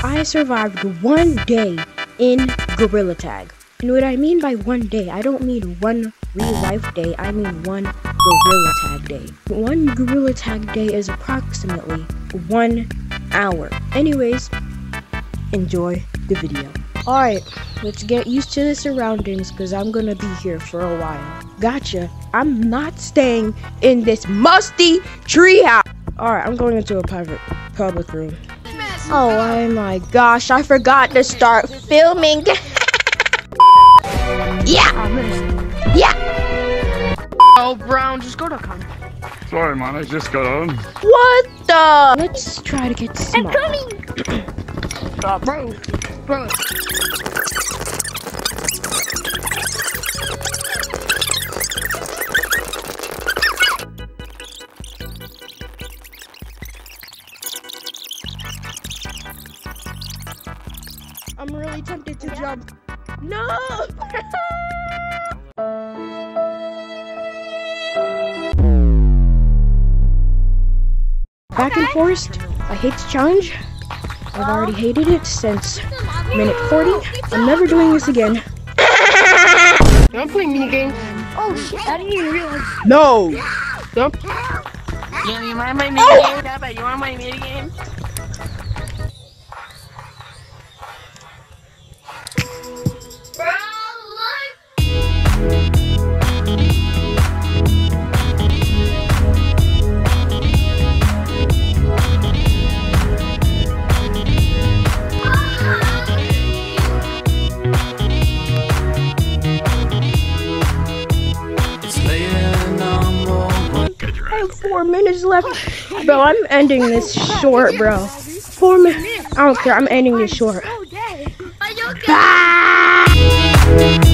I survived 1 day in Gorilla Tag. And what I mean by 1 day, I don't mean one real life day, I mean one Gorilla Tag day. One Gorilla Tag day is approximately 1 hour. Anyways, enjoy the video. Alright, let's get used to the surroundings because I'm gonna be here for a while. Gotcha, I'm not staying in this musty treehouse. Alright, I'm going into a public room. Oh my gosh, I forgot to start filming. Yeah! Oh, Brown, just go to con. Sorry, man, I just got on. What the? Let's try to get small. I'm coming! Bro. I'm really tempted to jump. No! Back and forth. I hate this challenge. I've already hated it since minute 40. I'm never doing this again. I'm playing minigames. Oh shit, I didn't even realize. No! Yep. You want my minigame? You want my minigame? I have 4 minutes left. Bro, I'm ending this short, bro. 4 minutes. I don't care. I'm ending this short. Are you okay?